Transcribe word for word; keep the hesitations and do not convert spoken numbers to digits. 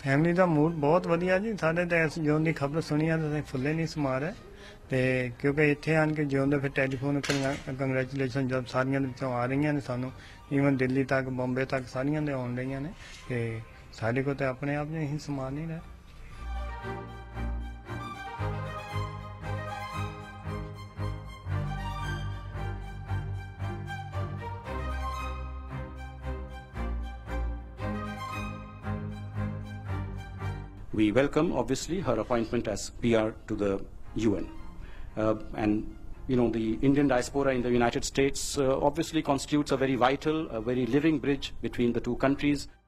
Family का mood बहुत वधिया जी। साढ़े तो इस जोन की खबर सुनी है तो फुले नहीं समा रहे ते क्योंकि इत्थे आन के जोन फिर टैलीफोन कंग्रेचुलेशन जब सारियां विचों आ रही ने सानू ईवन दिल्ली तक बॉम्बे तक सारियां दे आउण रही ने ते साडे को तो अपने आप ने ही समा नहीं रहे। We welcome, obviously, her appointment as P R to the U N. Uh, and, you know, the Indian diaspora in the United States uh, obviously constitutes a very vital, a very living bridge between the two countries.